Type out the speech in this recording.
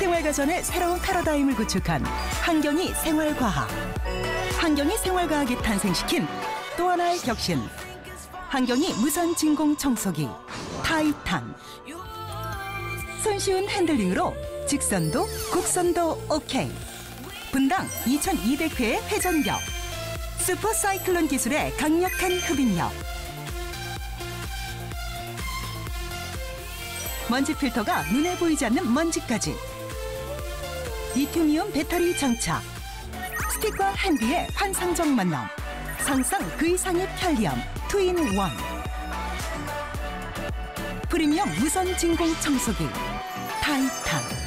생활가전의 새로운 패러다임을 구축한 한경희 생활과학. 한경희 생활과학이 탄생시킨 또 하나의 혁신. 한경희 무선 진공 청소기 타이탄. 손쉬운 핸들링으로 직선도 곡선도 오케이. 분당 2200회의 회전력. 슈퍼 사이클론 기술의 강력한 흡입력. 먼지 필터가 눈에 보이지 않는 먼지까지. 리튬이온 배터리 장착. 스틱과 핸디의 환상적 만남. 상상 그 이상의 편리함. 투인원. 프리미엄 무선 진공 청소기 타이탄.